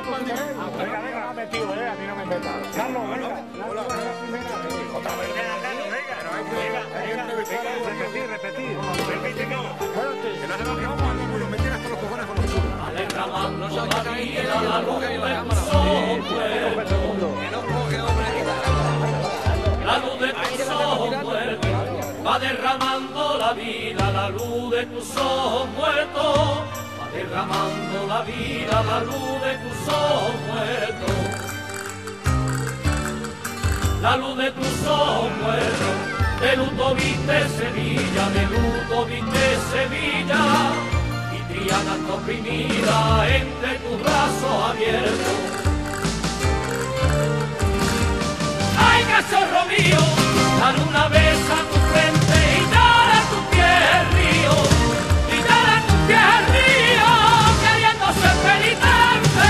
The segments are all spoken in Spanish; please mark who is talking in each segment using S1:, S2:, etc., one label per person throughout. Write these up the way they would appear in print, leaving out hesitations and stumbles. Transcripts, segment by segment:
S1: Venga, venga, no ha metido, a mí no me meta. Carlos, venga. Otra vez. Venga, repetir. Repite, Carlos. Que no se nos vamos, nos meten hasta los cojones con nosotros.
S2: Derramando la vida, la luz de tus ojos muertos. La luz de tus ojos muertos. Va derramando la vida, la luz de tus ojos muertos. Va derramando la vida, la luz de tus ojos muertos. La luz de tus ojos muertos. De luto viste Sevilla, de luto viste Sevilla. Triana está oprimida entre tus brazos abiertos. ¡Ay, cachorro mío! Dan una vez a tu frente y dale a tu pie el río. Y dale a tu pie el río, queriendo ser penitente.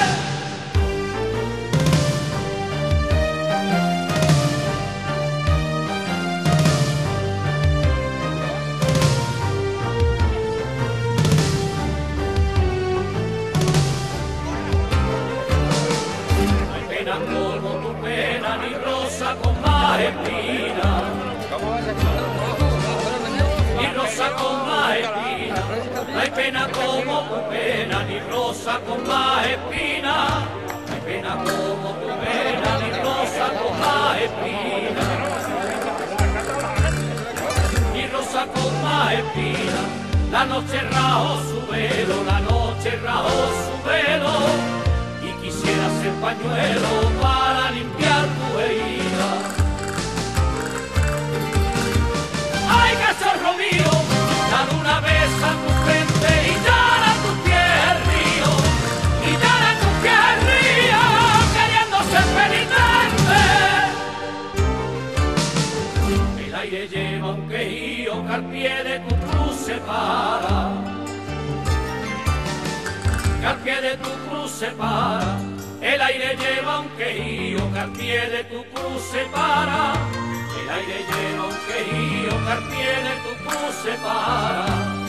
S2: Como tu pena, ni rosa con más espina, ni rosa con más espina. No hay pena como tu pena, ni rosa con más espina. No hay pena como tu pena, ni rosa con más espina. Ni rosa con más espina. La noche rajó su velo, la noche rajó su velo. Quisiera ser pañuelo para limpiar tu herida. ¡Ay, cachorro mío! Dan una vez a tu frente y dale a tu pie el río. Y dale a tu pie el río, queriendo ser penitente. El aire lleva un quejío que al pie de tu cruz se para. Que al pie de tu cruz se para, el aire lleva un quejío que al pie de tu cruz se para, el aire lleva un quejío que al pie de tu cruz se para,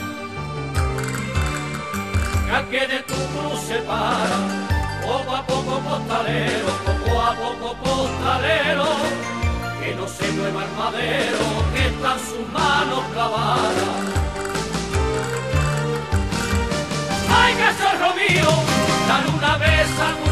S2: que al pie de tu cruz se para, poco a poco costalero, poco a poco costalero, que no se mueva el madero, que están sus manos clavadas. ¡Ay, cachorro mío! Dan una vez a